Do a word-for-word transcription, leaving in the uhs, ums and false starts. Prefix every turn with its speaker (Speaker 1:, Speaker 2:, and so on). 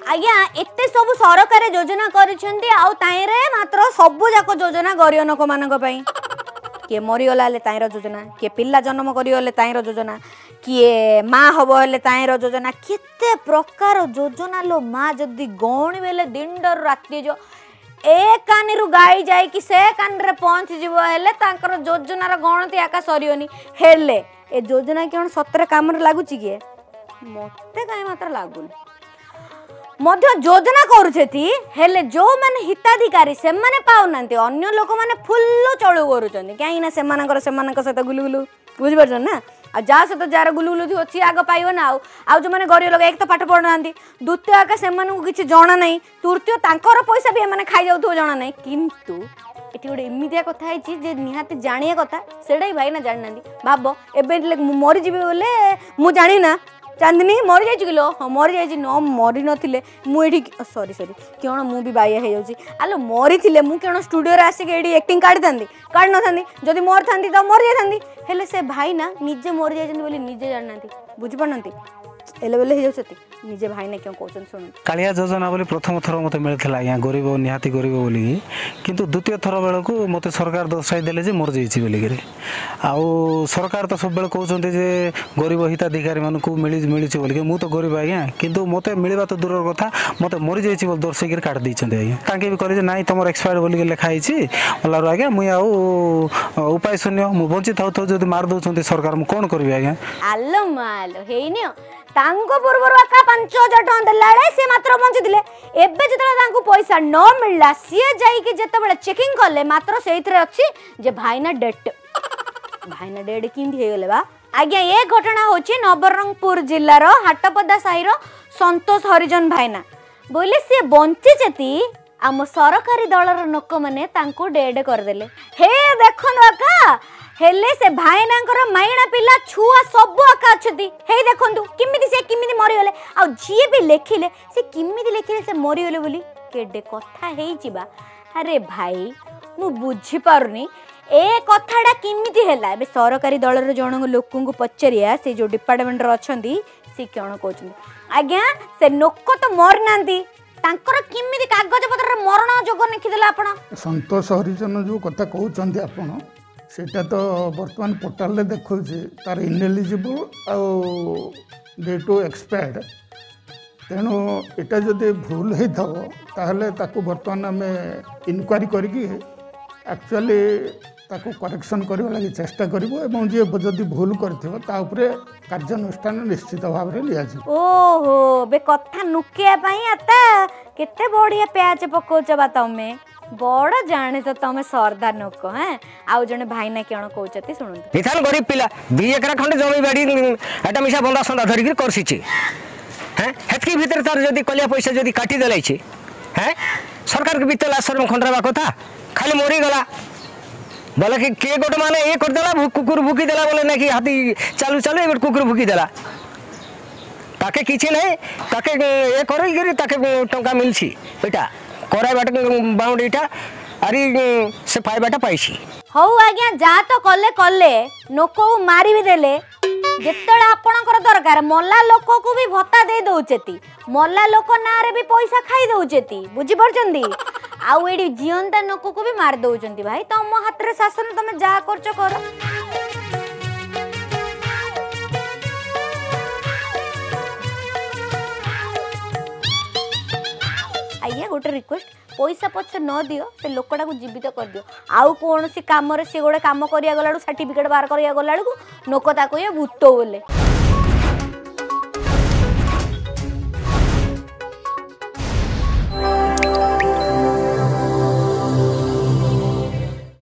Speaker 1: आज्ञा एते सब सरकार योजना करिसेंती आउ ताइरे मात्र सबु जाक योजना गरीब लोक मानक पई किए मरीगला हेले ताइर योजना किए पिला जन्म करिगले ताइर योजना किए माँ हब हेले ताइर योजना केते प्रकार योजना लो माँ जदि गौणी बेले दिन डर राति जो ए कानी रु गाई जाए कि से कान रे पहुंच जीव हेले तांकर योजनार गणति आका सरियोनी हेले ए योजना केन सतरे काम रे लागुची किए मते काई मात्र लागुनी मध्य योजना करूछेती हेले जो माने हिताधिकारी से माने पाउनांती अन्य लोक माने फुल्लो चळु करूछंती काई ना से मानकर से मानक सहित गुलुगुलु बुझि परछन ना आ जा सहित जार गुलुगुलु थी अछि आग पाइबो ना आउ आउ जो माने गरीब लोक एक तो पाठ पढनांती द्वितीय आका से मानकु किछि जाना नै तृतीय तांकर पैसा भी माने खाइ जाउथो जाना नै किंतु एटी गोटे एमितिया कथा है जे निहाती जानिया कथा सेडा भाई ना जान नांदी भाबो एबे मरि जिबे बोले मु जानि ना चांदनी मरी जाइए किलो हाँ मरी जाइए न मरी नथिले मु एठी सॉरी सॉरी क्यों मु भी बाया हे जाउची आलो मरी थिले मु क्यों स्टूडियो रे आसी के एठी एक्टिंग काढी थांदी काढ न थांदी जदी मर थांदी त मर जाय थांदी हेले से भाई ना निजे मरी जाइछन बोली निजे जान नांती बुझि पड़नती एले बेले हे जाउछती निजे भाई ना क्यों कोचन सुन
Speaker 2: कालिया योजना बोली प्रथम थर मते मिलथला या गरीब निहाती गरीब बोली किंतु द्वितीय थर बेलको मते सरकार दर्शाई देले जे मर जाइछि बोली करे आउ सरकार तो सब बेल कहउछन्ते जे गरीब हिताधिकारी मानकु मिली मिलिछि बोली मु तो गरीब आज्ञा किंतु मते मिलबा तो दूर कथा मते मरि जाइछि बोल दर्शाई के काट दैछन्ते आज्ञा ताके भी कहले जे नाइ तमर एक्सपायर बोली के लिखा आइछि बोलारो आज्ञा मु आउ उपाय शून्य मु बंचित थाउ तो जदी मार दउछन्ते सरकार मु कोन करबी आज्ञा
Speaker 1: आलो मालो हेइनियो तांको पूर्वर आका पाँच हजार टका देलाळे से मात्र बंचिथिले एबे जतला तांको पैसा न मिलला सिए जाई कि जतबेले चेकिंग करले मात्र सेइथरे अछि जे भाईना डेट भाईना डेट किंदी हे गेले बा आज्ञा ये घटना होची नवरंगपुर जिल्लार हाटपदा साहिर संतोष हरिजन भाईना बोले से बंची जेती आम सरकारी दलर लोक माने तांको डेड कर देले हे देखन आका हेले से भाईनांकर माइना पिला छुआ सब आका अछती हे देखंतु किमिति से किमिति मरि गेले आ जी भी लेखिले से किमिति लेखिले से मरि गेले बोली केडे कथा हेई जिबा अरे भाई मु बुझी पारुनी ए कथाडा किमिति हैला बे सरकारी दलर जण लोकन को पचरिया से जो डिपार्टमेंट रे अछंती से कोन कहउछन आज्ञा से नोक तो मर नांती तांकर किमिति कागज पत्र रे मरण जोग लिखि देला आपण
Speaker 3: संतोष हरिजन जो कथा कहउछंती आपण सेटा तो वर्तमान पोर्टाल देखा तार इनएलिजिबल आउ डे टू एक्सपायर्ड तेणु एटा जदि भूल होता ताहले ताकू वर्तमान आम इनक्वारी करके एक्चुअली ताकू करेक्शन करने लगी चेष्टा करूँ और जी जदि भूल कर कार्यानुष्ठान निश्चित भाव में लिया
Speaker 1: ओहो बे कथा नुकिया आता केते बढ़िया प्याज पकाउछ बा तमे बड़ जाने तो तमे सरदार नोक हैं आउ जने भाई ना केण कहउछती सुनन
Speaker 4: निथान गरीब पिला दि एकरा खंडे जमी बाड़ी एटा मिसा बंदा संदा धरि के करसिछि हैं हेतकी भीतर तार जदी कलिया पैसा जदी काटी देलै छै हैं सरकार के बितल आश्रम खंडराबा कथा खाली मोरी गला बोले कि के गोट माने ए कर देला कुकुर भूकी देला बोले ना कि हाथी चालू चालू ए कुकुर भूकी देला ताके किछि नै ताके ए करई गिरी ताके टंका मिलछि एटा कोरा बाट बाउंडीटा अरे से फाइबाटा पाइछि
Speaker 1: हौ आज्ञा जा तो कले कले नोको मारी भी देले जेतडा आपणकर दरकार मल्ला लोक को भी भत्ता दे दउचेती मल्ला लोक नारे भी पैसा खाई दउचेती बुझि परचंदी आउ एडी जियंता नोको को भी मार दउचंती भाई तम हाथ रे शासन तमे जा करछ कर आइए गोटे रिक्वेस्ट पैसा पछे न दियो से लोकटा को जीवित कर दियो आउ कौन सी काम रे से गोटे काम करिया गलाडू सर्टिफिकेट बाहर करिया गलाडू नोक ताको ये भूत बोले।